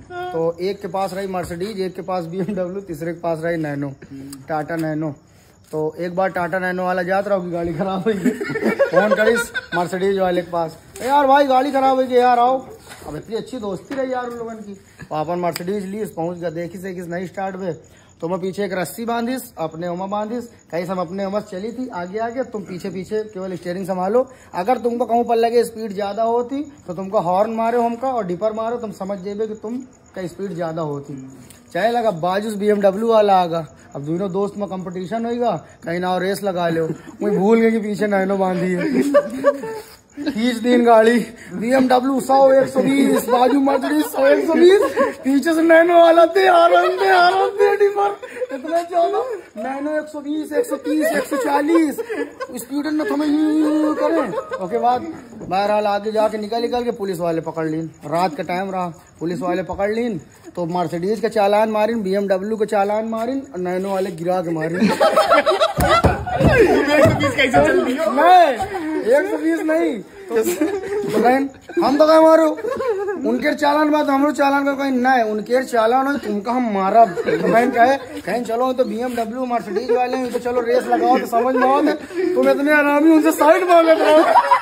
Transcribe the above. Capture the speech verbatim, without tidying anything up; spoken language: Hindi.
तो एक के पास रही मर्सिडीज, एक के पास बीएमडब्ल्यू, तीसरे के पास रही नैनो, टाटा नैनो। तो एक बार टाटा नैनो वाला जात रहा कि गाड़ी खराब हुई फोन करीस मर्सिडीज वाले के पास, यार भाई गाड़ी खराब हुई यार आओ। अब इतनी अच्छी दोस्ती रही यार उन लोगों की। तो अपन मर्सिडीज ली, पहुंच गया, देखी से किस नई स्टार्ट पे, तो मैं पीछे एक रस्सी बांधिस, अपने उमा बांधिस, कहीं सब अपने उमस चली थी आगे आगे, तुम पीछे पीछे केवल स्टीयरिंग संभालो। अगर तुमको कहूँ पर लगे स्पीड ज्यादा होती तो तुमको हॉर्न मारो हमका और डिपर मारो, तुम समझ जेबे कि तुम का स्पीड ज्यादा होती। चाहे लगा बाजूस बीएमडब्ल्यू वाला आगा, अब दोनों दोस्त में कंपटीशन होगा, कहीं ना और रेस लगा लो। मुझे भूल गए कि पीछे नैनो बांधी है। खींच दिन गाड़ी, बीएमडब्ल्यू सौ एक सौ बीस, बाजू मर्सिडीज सौ एक सौ बीस, पीछे से नैनो वाला थे आराम थे आराम थे डिपर इतना ज्यादा, नैनो एक सौ बीस, एक सौ तीस, एक सौ चालीस स्पीड में थमे करें। उसके बाद बहरहाल आगे जाके निकल निकल के पुलिस वाले पकड़ लीन, रात का टाइम रहा, पुलिस वाले पकड़ लीन तो मर्सिडीज का चालान मारिन, बीएमडब्ल्यू का चालान मारिन और नैनो वाले गिरा के मारिन। एक सौ बीस कैसे चल रही हो? नहीं एक सौ बीस नहीं तो बहन हम तो कहीं मारो उनके चालान बात हमरो चालान का कहीं नहीं, उनके चालान हो तुमका हम मारा। तो बहन कहे कहीं चलो तो बीएमडब्ल्यू मर्सिडीज वाले तो चलो रेस लगाओ तो समझ में आओ, तुम इतने आरामी उनसे साइड मांगे।